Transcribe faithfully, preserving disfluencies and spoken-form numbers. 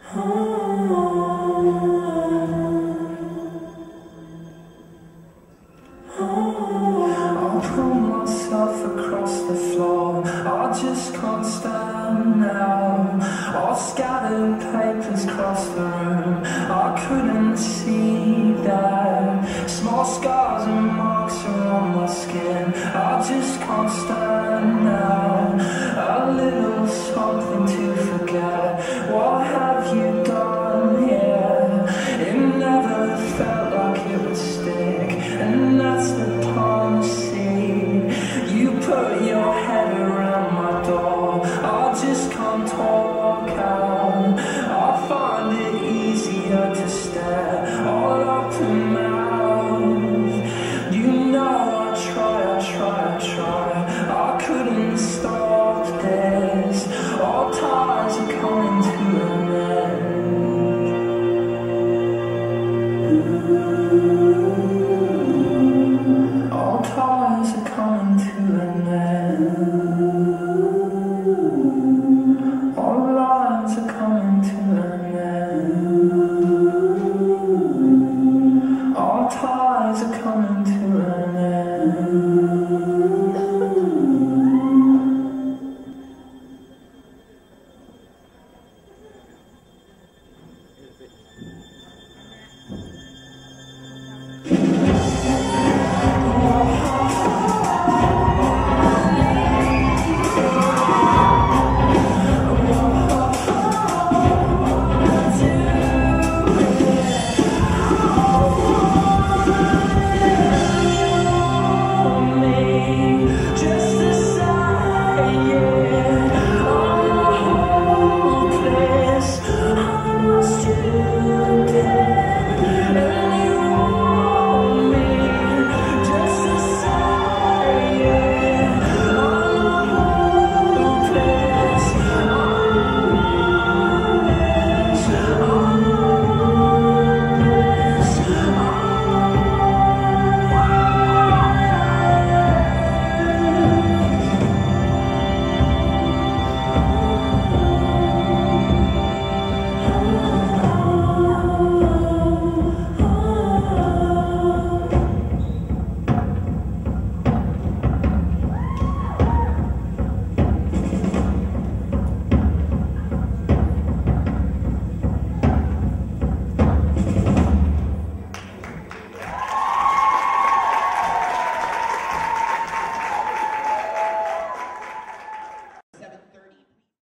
I'll pull myself across the floor, I just can't stand now. All scattered papers across the room, I couldn't see that. Small scars and marks are on my skin, I just can't stand.